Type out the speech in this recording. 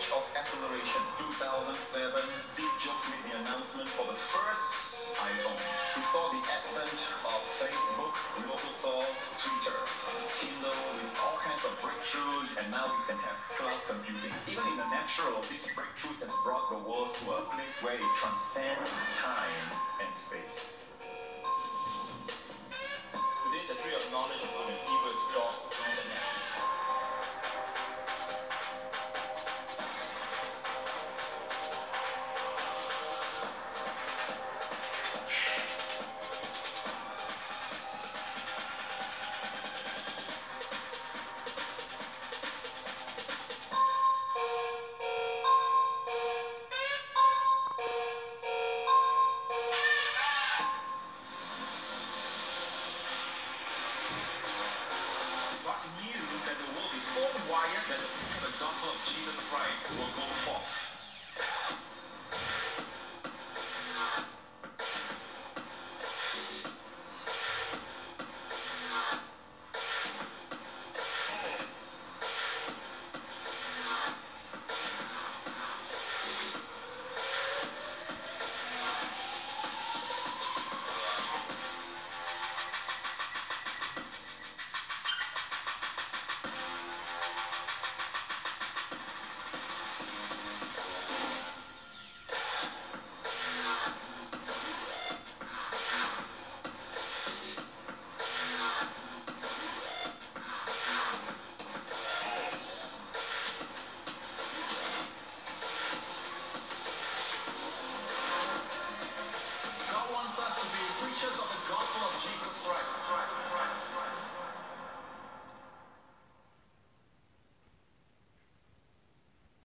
age of acceleration, 2007, Steve Jobs made the announcement for the first iPhone. We saw the advent of Facebook. We also saw Twitter, Kindle, with all kinds of breakthroughs, and now we can have cloud computing. Even in the natural, these breakthroughs have brought the world to a place where it transcends time and space. Today, the tree of knowledge of good and evil is called the net. God knew that the world is so wired that the gospel of Jesus Christ will go forth.